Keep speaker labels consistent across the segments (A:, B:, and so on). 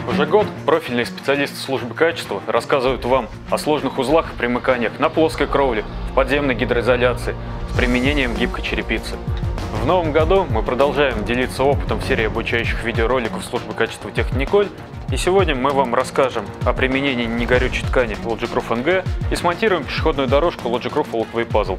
A: Уже год профильные специалисты службы качества рассказывают вам о сложных узлах и примыканиях на плоской кровле, в подземной гидроизоляции с применением гибкой черепицы. В новом году мы продолжаем делиться опытом в серии обучающих видеороликов службы качества Техниколь. И сегодня мы вам расскажем о применении негорючей ткани Logic-Roof NG и смонтируем пешеходную дорожку Logic-Roof Walkway Puzzle.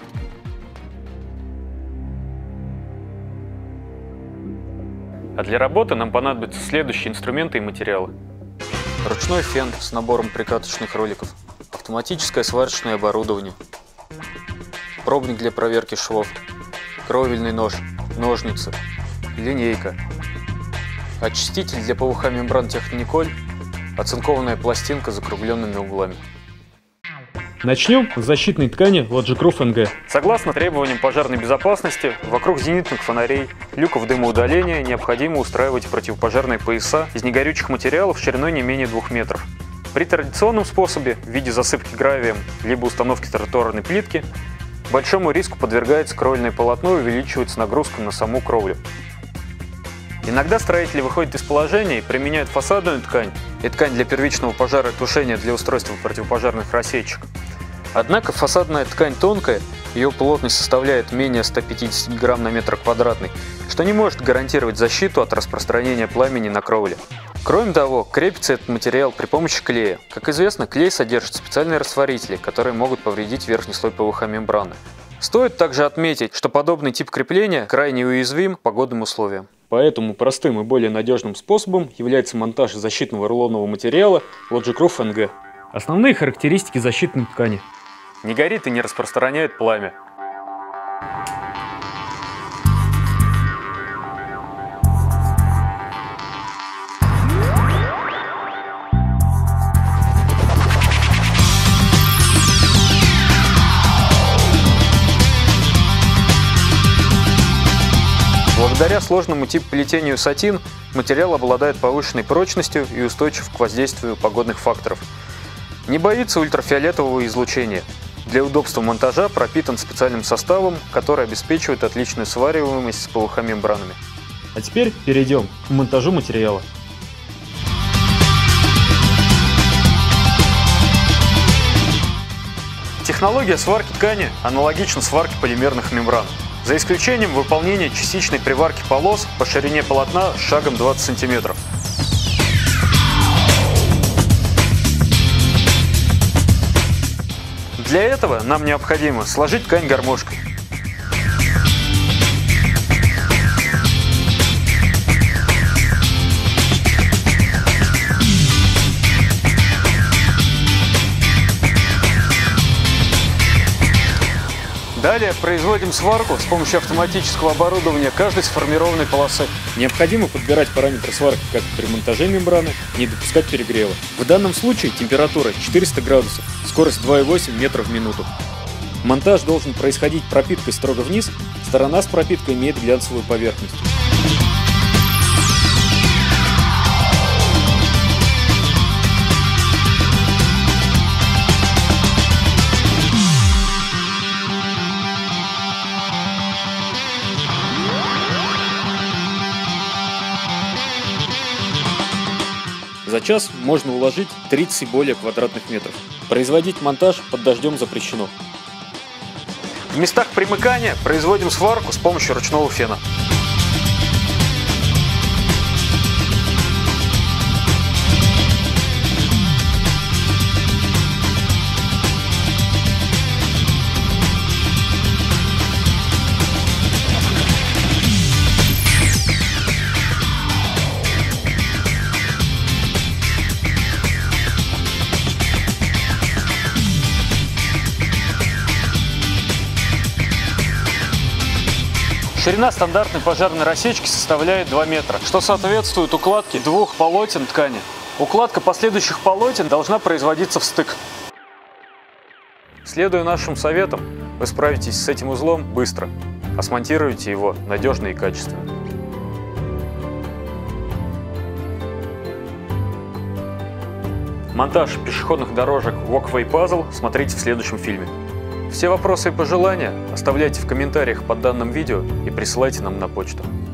A: А для работы нам понадобятся следующие инструменты и материалы. Ручной фен с набором прикаточных роликов, автоматическое сварочное оборудование, пробник для проверки швов, кровельный нож, ножницы, линейка, очиститель для ПВХ-мембран Техниколь, оцинкованная пластинка с закругленными углами.
B: Начнем с защитной ткани Logic-Roof NG.
A: Согласно требованиям пожарной безопасности, вокруг зенитных фонарей, люков дымоудаления необходимо устраивать противопожарные пояса из негорючих материалов шириной не менее 2 метров. При традиционном способе в виде засыпки гравием либо установки тротуарной плитки большому риску подвергается кровельное полотно и увеличивается нагрузка на саму кровлю. Иногда строители выходят из положения и применяют фасадную ткань и ткань для первичного пожаротушения для устройства противопожарных рассечек. Однако фасадная ткань тонкая, ее плотность составляет менее 150 грамм на метр квадратный, что не может гарантировать защиту от распространения пламени на кровле. Кроме того, крепится этот материал при помощи клея. Как известно, клей содержит специальные растворители, которые могут повредить верхний слой ПВХ-мембраны. Стоит также отметить, что подобный тип крепления крайне уязвим к погодным условиям.
B: Поэтому простым и более надежным способом является монтаж защитного рулонного материала Logic-Roof NG. Основные характеристики защитной ткани.
A: Не горит и не распространяет пламя. Благодаря сложному типу плетению сатин материал обладает повышенной прочностью и устойчив к воздействию погодных факторов. Не боится ультрафиолетового излучения. Для удобства монтажа пропитан специальным составом, который обеспечивает отличную свариваемость с ПВХ-мембранами.
B: А теперь перейдем к монтажу материала.
A: Технология сварки ткани аналогична сварке полимерных мембран, за исключением выполнения частичной приварки полос по ширине полотна с шагом 20 см. Для этого нам необходимо сложить ткань гармошкой. Далее производим сварку с помощью автоматического оборудования каждой сформированной полосы.
B: Необходимо подбирать параметры сварки как при монтаже мембраны, не допускать перегрева. В данном случае температура 400 градусов, скорость 2,8 метров в минуту. Монтаж должен происходить пропиткой строго вниз, сторона с пропиткой имеет глянцевую поверхность. За час можно уложить 30 и более квадратных метров. Производить монтаж под дождем запрещено.
A: В местах примыкания производим сварку с помощью ручного фена. Ширина стандартной пожарной рассечки составляет 2 метра, что соответствует укладке 2 полотен ткани. Укладка последующих полотен должна производиться в стык. Следуя нашим советам, вы справитесь с этим узлом быстро, а смонтируете его надежно и качественно. Монтаж пешеходных дорожек Walkway Puzzle смотрите в следующем фильме. Все вопросы и пожелания оставляйте в комментариях под данным видео и присылайте нам на почту.